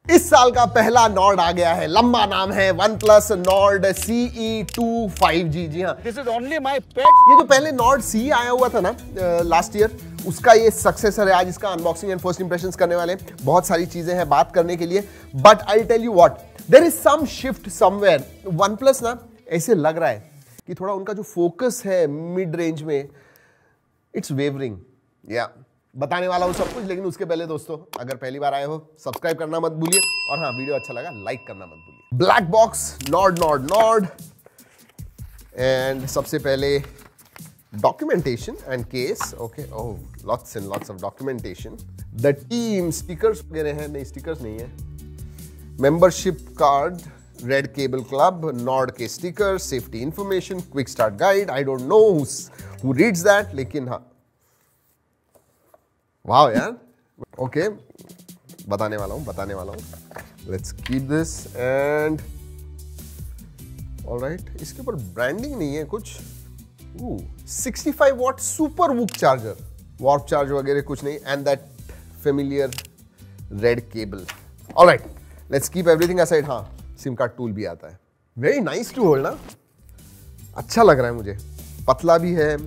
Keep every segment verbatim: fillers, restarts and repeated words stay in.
इस साल का पहला नॉर्ड आ गया है, लंबा नाम है one plus Nord C E two five G. जी हाँ, this is only my pet. ये जो पहले नॉर्ड सी आया हुआ था ना लास्ट ईयर, उसका ये सक्सेसर है। आज इसका अनबॉक्सिंग एंड फर्स्ट इंप्रेशंस करने वाले हैं। बहुत सारी चीजें हैं बात करने के लिए, but I tell you what, there is some shift somewhere. One Plus ना ऐसे लग रहा है कि थोड़ा उनका जो फोकस है मिड रेंज में, इट्स वेवरिंग। या बताने वाला हूं सब कुछ, लेकिन उसके पहले दोस्तों, अगर पहली बार आए हो सब्सक्राइब करना मत भूलिए, और हाँ, वीडियो अच्छा लगा लाइक करना मत भूलिए। Black box, Nord Nord Nord, and सबसे पहले documentation and case. Okay, oh, lots and lots of documentation. The team stickers वगैरह हैं, नहीं स्टिकर्स नहीं है। Membership card, red cable club, Nord के sticker, safety information, quick start guide. I don't know who reads that, लेकिन हाँ, वाह यार। ओके, बताने वाला हूं बताने वाला हूं let's keep this and alright. इसके ऊपर ब्रांडिंग नहीं है कुछ। Sixty five watt super VOOC charger, warp charge वगैरह कुछ नहीं, and that familiar red cable. Alright, let's keep everything aside. हाँ, सिम कार्ड टूल भी आता है। वेरी नाइस टू होल्ड ना, अच्छा लग रहा है मुझे। पतला भी है,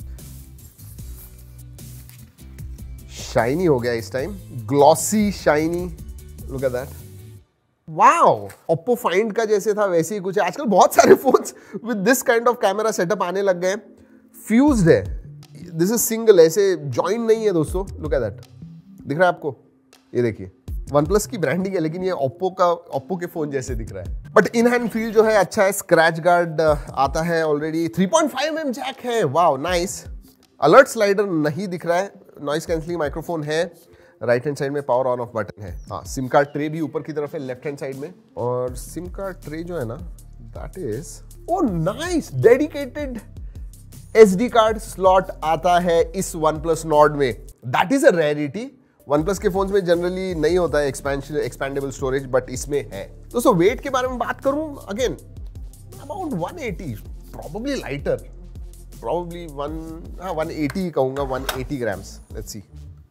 शाइनी हो गया इस time, glossy shiny. Look at that, wow. Oppo Find का जैसे था वैसे ही कुछ है। आजकल बहुत सारे phones with this kind of camera setup आने लग गए। फ्यूज्ड है, दिस इज सिंगल, ऐसे जॉइन नहीं है दोस्तों। लुक एट दैट, दिख रहा है आपको? ये देखिए, वन प्लस की ब्रांडिंग है, लेकिन ये ओप्पो का ओप्पो के फोन जैसे दिख रहा है। बट इन हैंड फील जो है अच्छा है। स्क्रैच गार्ड आता है already. Three point five M jack है, वाओ नाइस। अलर्ट स्लाइडर नहीं दिख रहा है। नॉइस कैंसलिंग माइक्रोफोन है। राइट हैंड साइड में पावर ऑन ऑफ बटन है। हाँ, सिम कार्ड ट्रे भी ऊपर की तरफ है लेफ्ट हैंड साइड में। और सिम कार्ड ट्रे जो है ना, that is O nice, dedicated SD card slot आता है इस वन प्लस नॉर्ड में। That is a rarity. One Plus के फोन्स में जनरली नहीं होता है एक्सपेंशन एक्सपेंडेबल स्टोरेज, बट इसमें है। दोस्तों, वेट के बारे में बात करूं, again about one eighty, probably lighter, probably one हाँ वन एटी कहूंगा, one eighty grams. Let's see.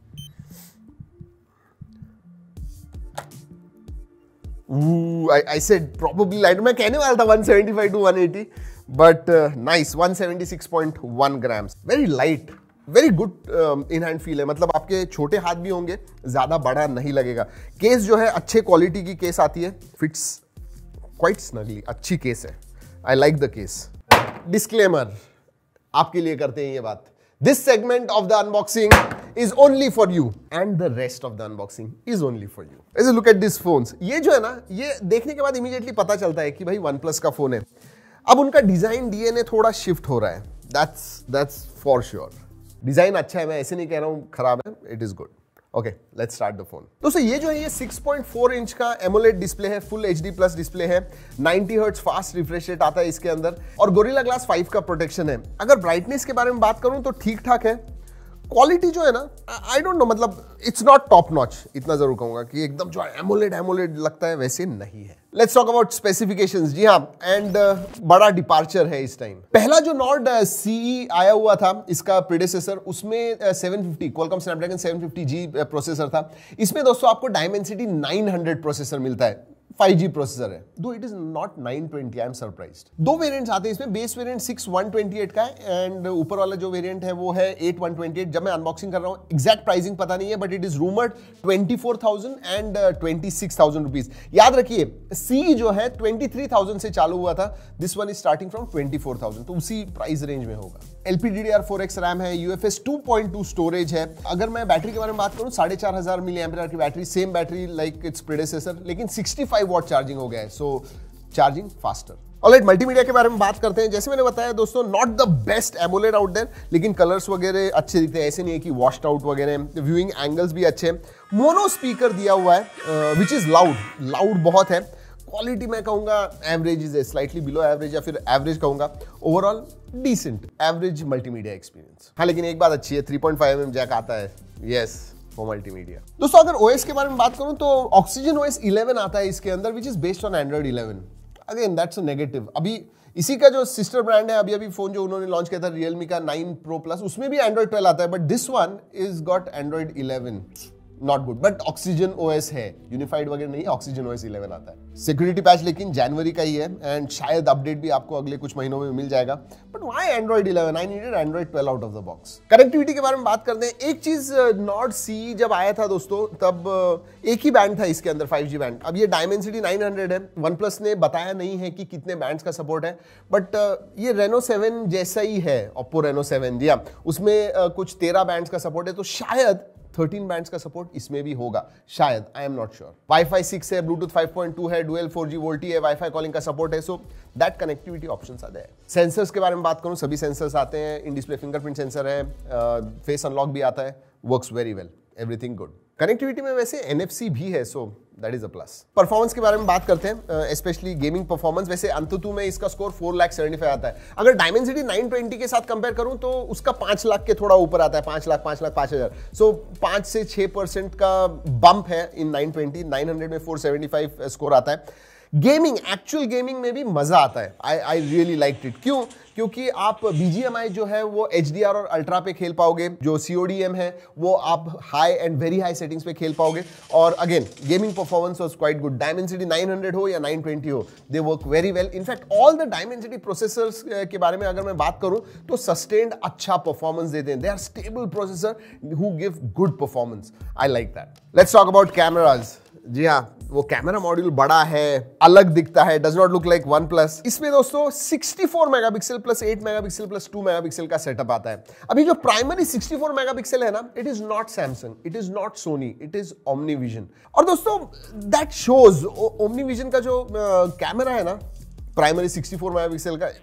I I said probably lighter, मैं कहने वाला था one seventy five to one eighty, but nice, one seventy six point one grams. Very light, very good in hand feel है। मतलब आपके छोटे हाथ भी होंगे, ज्यादा बड़ा नहीं लगेगा। केस जो है अच्छे क्वालिटी की केस आती है, फिट्स क्वाइट स्नगली, अच्छी केस है। I like the case. Disclaimer आपके लिए करते हैं ये बात, this segment of the unboxing is only for you and the rest of the unboxing is only for you. ऐसे लुक एट दिस फोन्स। ये जो है ना, ये देखने के बाद इमीडिएटली पता चलता है कि भाई वन प्लस का फोन है। अब उनका डिजाइन डीएनए थोड़ा शिफ्ट हो रहा है, that's that's for sure. Design अच्छा है, मैं ऐसे नहीं कह रहा हूं खराब है, it is good. Okay, let's start the phone. दोस्तों, ये जो है ये सिक्स पॉइंट फोर इंच का एमोलेड डिस्प्ले है, फुल एचडी प्लस डिस्प्ले है। Ninety hertz fast refresh rate आता है इसके अंदर, और गोरिल्ला ग्लास फाइव का प्रोटेक्शन है। अगर ब्राइटनेस के बारे में बात करूं तो ठीक ठाक है। क्वालिटी जो है ना, आई डोंट नो, मतलब इट्स नॉट टॉप नॉच, इतना जरूर कहूंगा कि एकदम जो एमोलेड एमोलेड लगता है वैसे नहीं है। Let's talk about specifications. जी हाँ, एंड uh, बड़ा डिपार्चर है इस टाइम। पहला जो नॉर्ड सीई आया हुआ था, इसका प्रीडेसेसर, उसमें seven fifty Qualcomm Snapdragon seven fifty G processor था। इसमें दोस्तों आपको डायमेंसिटी नाइन हंड्रेड प्रोसेसर मिलता है, फाइव जी प्रोसेसर है। Though it is not nine twenty, I am surprised. दो वेरिएंट्स आते हैं इसमें, base variant six one twenty eight का है, एंड ऊपर वाला जो वेरिएंट है वो है एट वन ट्वेंटी एट। जब मैं अनबॉक्सिंग कर रहा हूं, एग्जैक्ट प्राइसिंग पता नहीं है, but it is rumoured twenty four thousand and twenty six thousand rupees. याद रखिए, सी जो है ट्वेंटी थ्री थाउजेंड से चालू हुआ था, this one is starting from twenty four thousand, तो उसी प्राइस रेंज में होगा। L P D D R four X RAM है, UFS two point two storage है। अगर मैं बैटरी के बारे में बात करूं, साढ़े चार हजार मिली एम्पियर की बैटरी, same battery like its predecessor, लेकिन सिक्सटी फाइव वॉट चार्जिंग हो गया है, so charging faster. Alright, multimedia के बारे में बात करते हैं। जैसे मैंने बताया दोस्तों, not the best AMOLED out there, लेकिन कलर्स वगैरह अच्छे दिखते हैं, ऐसे नहीं है कि वॉश्ड आउट वगैरह। व्यूइंग एंगल्स भी अच्छे हैं। मोनो स्पीकर दिया हुआ है, विच इज लाउड, लाउड बहुत है। क्वालिटी मैं कहूंगा average is slightly below average, या फिर एवरेज कहूंगा। Overall decent average multimedia experience. हाँ, लेकिन एक बात अच्छी है, three point five M jack आता है, यस, फॉर मल्टीमीडिया। दोस्तों, अगर ओएस के बारे में बात करूं तो ऑक्सीजन ओएस इलेवन आता है इसके अंदर, which is based on Android eleven. Again that's a negative. अभी इसी का जो सिस्टर ब्रांड है, अभी अभी फोन जो उन्होंने लॉन्च किया था रियलमी का नाइन प्रो प्लस, उसमें भी एंड्रॉइड ट्वेल्व आता है, but this one is got Android eleven. Not good, but Oxygen OS है, यूनिफाइड वगैरह नहीं है, ऑक्सीजन ओएस इलेवन आता है। सिक्योरिटी पैच लेकिन जनवरी का ही है एंड शायद अपडेट भी आपको अगले कुछ महीनों में मिल जाएगा। But why Android eleven? I needed Android twelve out of the box. Connectivity के बारे में बात करते हैं। एक चीज, नॉर्ड सी जब आया था दोस्तों तब एक ही बैंड था इसके अंदर, फाइव जी बैंड। अब ये डायमेंसिटी नाइन हंड्रेड है, वन प्लस ने बताया नहीं है कि कितने बैंड्स का सपोर्ट है, बट ये रेनो सेवन जैसा ही है, ओप्पो रेनो सेवन जी हाँ, उसमें कुछ तेरह बैंड्स का सपोर्ट है, तो शायद थर्टीन बैंड्स का सपोर्ट इसमें भी होगा, शायद, I am not sure. Wifi six है, ब्लूटूथ फाइव पॉइंट टू है, डुअल फोर जी वोल्टी है, वाईफाई कॉलिंग का सपोर्ट है, so that connectivity options are there. Sensors के बारे में बात करूं, सभी सेंसर्स आते हैं, इन डिस्प्ले फिंगरप्रिंट सेंसर है, फेस अनलॉक भी आता है, works very well, everything good. Connectivity में वैसे एनएफसी भी है, so that is a plus. Performance के बारे में बात करते हैं, स्पेशली गेमिंग परफॉर्मेंस। वैसे अंतुतु में इसका score four lakh seventy five आता है। अगर डायमेंसिटी नाइन ट्वेंटी के साथ कंपेयर करूं तो उसका पांच लाख के थोड़ा ऊपर आता है, पांच लाख पांच लाख पांच हजार। सो पांच से छह परसेंट का बंप है in nine twenty. Nine hundred में फोर सेवेंटी फाइव स्कोर आता है। गेमिंग, एक्चुअल गेमिंग में भी मजा आता है, I I really like it. क्यों? क्योंकि आप बीजीएमआई जो है वो एचडीआर और अल्ट्रा पे खेल पाओगे, जो सीओडीएम है वो आप high and very high settings पे खेल पाओगे। और again gaming performance was quite good. Dimensity nine hundred हो या नाइन ट्वेंटी हो, they work very well. In fact all the Dimensity processors के बारे में अगर मैं बात करूं तो सस्टेन्ड अच्छा परफॉर्मेंस देते हैं। They are stable processor who give good performance, I like that. Let's talk about cameras. जी हाँ, वो कैमरा मॉड्यूल बड़ा है, अलग दिखता है, does not look like One Plus. इसमें दोस्तों sixty four megapixel plus eight megapixel plus two megapixel का सेटअप आता है। अभी जो प्राइमरी सिक्सटी फोर मेगापिक्सल है ना, it is not Samsung, it is not Sony, it is OmniVision. और दोस्तों दैट शोज, ओमनीविजन का जो कैमरा है ना, प्राइमरी सिक्सटी फोर मेगापिक्सल का,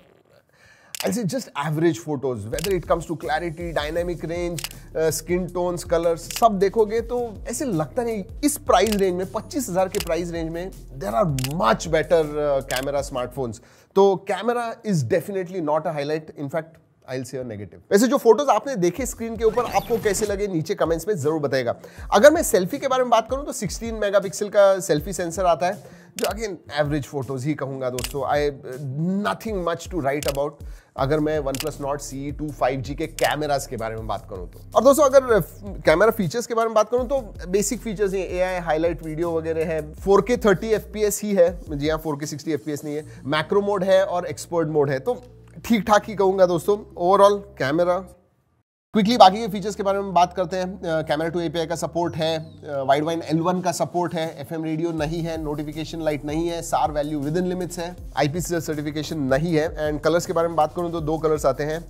I'll say just average photos, whether it comes to clarity, dynamic range, uh, skin tones, colors, सब देखोगे तो ऐसे लगता नहीं। इस प्राइस रेंज में, पच्चीस हजार के प्राइस रेंज में, there are much better camera smartphones. तो camera is definitely not a highlight, in fact I'll say a negative। वैसे जो फोटोज आपने देखे स्क्रीन के ऊपर, आपको कैसे लगे नीचे कमेंट्स में जरूर बताइएगा। अगर मैं सेल्फी के बारे में बात करूं तो सिक्सटीन मेगापिक्सल का सेल्फी सेंसर आता है, जो अगेन एवरेज फोटोज ही कहूंगा दोस्तों। I nothing much to write about अगर मैं One Plus Nord C two five G के कैमरास के बारे में बात करूं तो। और दोस्तों अगर कैमरा फीचर्स के बारे में बात करूं तो बेसिक फीचर्स हैं, एआई हाईलाइट वीडियो वगैरह है, फोर के थर्टी एफपीएस ही है, जी हाँ फोर के सिक्सटी एफपीएस नहीं है, मैक्रो मोड है और एक्सपर्ट मोड है, तो ठीक ठाक ही कहूंगा दोस्तों ओवरऑल कैमरा। क्विकली बाकी के फीचर्स के बारे में बात करते हैं। कैमरा टू एपीआई का सपोर्ट है, वाइड वाइन एल वन का सपोर्ट है, एफएम रेडियो नहीं है, नोटिफिकेशन लाइट नहीं है, SAR value within limits है, आईपीसी सर्टिफिकेशन नहीं है। एंड कलर्स के बारे में बात करूं तो दो कलर्स आते हैं,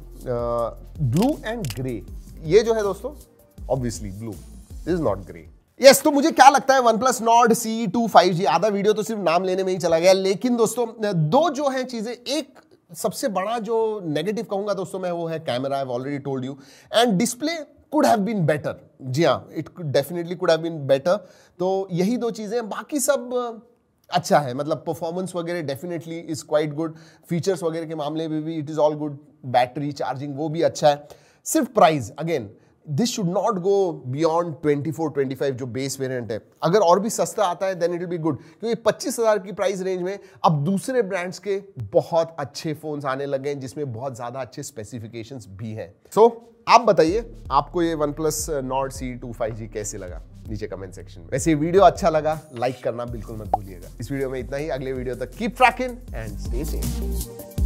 ब्लू एंड ग्रे। ये जो है दोस्तों obviously blue, this is not grey. Yes yes, तो मुझे क्या लगता है one plus Nord C two five G, आधा वीडियो तो सिर्फ नाम लेने में ही चला गया, लेकिन दोस्तों दो जो है चीजें, एक सबसे बड़ा जो नेगेटिव कहूंगा दोस्तों मैं वो है camera, I have already told you, and display could have been better. जी हाँ, it definitely could have been better. तो यही दो चीजें, बाकी सब अच्छा है, मतलब परफॉर्मेंस वगैरह definitely is quite good, features वगैरह के मामले में भी it is all good, battery charging वो भी अच्छा है। सिर्फ price, again this should not go beyond twenty four twenty five जो बेस वेरिएंट है। अगर और भी सस्ता आता है then it will be good, क्योंकि पच्चीस हजार की प्राइस रेंज में अब दूसरे ब्रांड्स के बहुत अच्छे फोन्स आने लगे हैं जिसमें बहुत ज्यादा अच्छे स्पेसिफिकेशंस भी हैं। सो so, आप बताइए आपको ये one plus Nord C two five G कैसे लगा नीचे कमेंट सेक्शन में। वैसे वीडियो अच्छा लगा लाइक करना बिल्कुल मत भूलिएगा। इस वीडियो में इतना ही, अगले वीडियो तक keep tracking and stay safe.